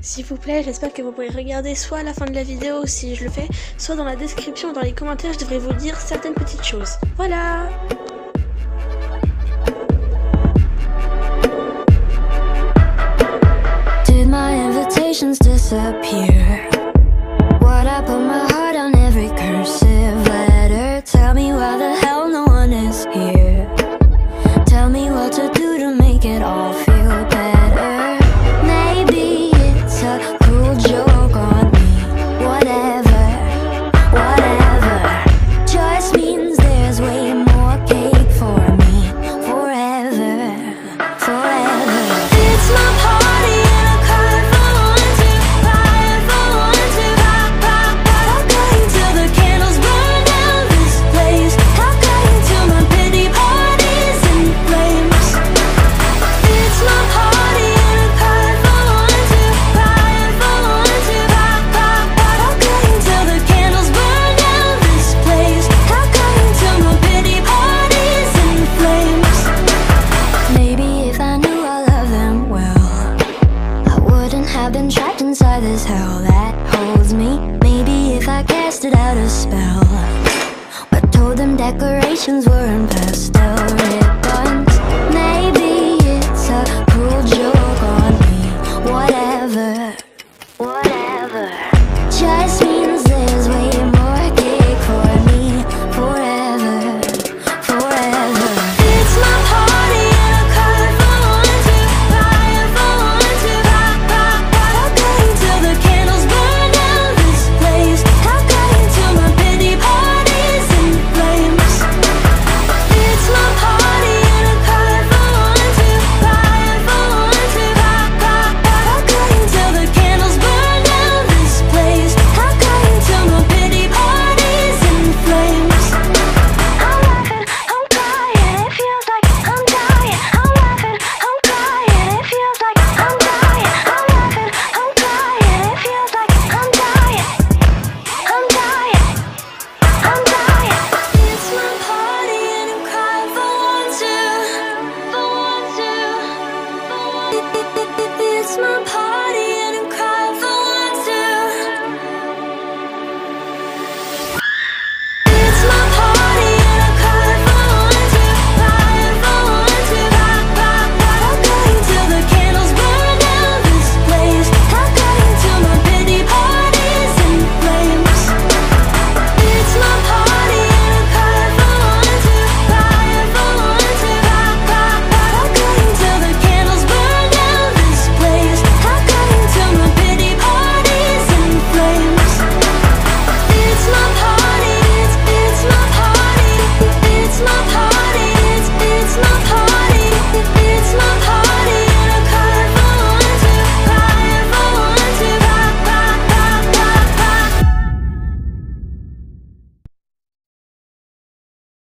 S'il vous plaît, j'espère que vous pourrez regarder soit à la fin de la vidéo si je le fais, soit dans la description ou dans les commentaires, je devrais vous dire certaines petites choses. Voilà! Did my invitations disappear? Would I put my heart on every cursive letter? Tell me why the hell no one is here. Tell me what to do to make it all feel better. Maybe it's a cruel joke on me. Whatever, whatever. Just means there's way more cake for me. Forever, forever. It's my party and I cry for one, two, cry for one, two, pop, pop, pop. I'll cry till the candles burn down this place. I'll cry till my pity party's in flames. It's my party and I cry for one, two, cry for one, two, pop, pop, pop. I'll cry till the candles burn down this place. I'll cry till my pity party's in flames. Maybe if I knew I loved them well, I wouldn't have been trapped inside this hell that holds me. Maybe if I casted out a spell, but told them decorations were